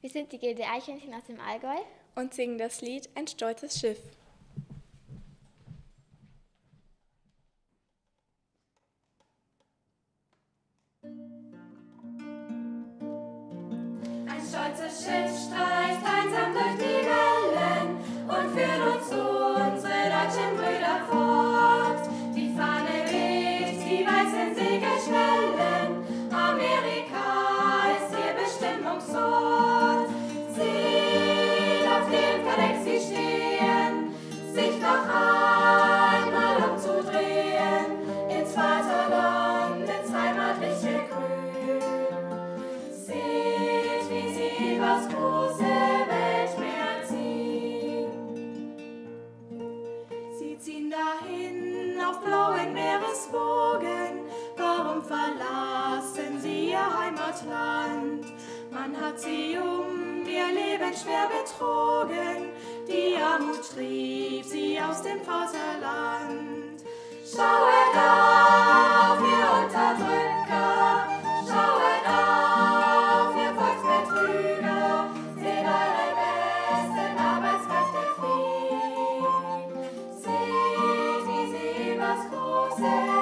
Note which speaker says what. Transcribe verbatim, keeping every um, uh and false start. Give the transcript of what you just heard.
Speaker 1: Wir sind die Gilde Eichhörnchen aus dem Allgäu
Speaker 2: und singen das Lied Ein stolzes Schiff.
Speaker 3: Ein stolzes Schiff streicht einsam durch die Wellen und führt uns zu unsere deutschen Brüder fort. Die Fahne weht, die weißen Segel schwellen, Amerika ist ihr Bestimmungsort. Seht, auf dem Verdeck sie stehen, sich noch einmal umzudrehen, ins Vaterland, ins heimatliche Grün. Seht, wie sie übers große Weltmeer ziehen. Sie ziehen dahin auf blauen Meereswogen. Warum verlassen sie ihr Heimatland? Man hat sie um ihr Leben schwer betrogen. Die Armut trieb sie aus dem Vaterland. Schauet auf, ihr Unterdrücker! Schauet auf, ihr Volksbetrüger! Seht eure besten Arbeitskräfte fliehen! Seht, wie sie übers große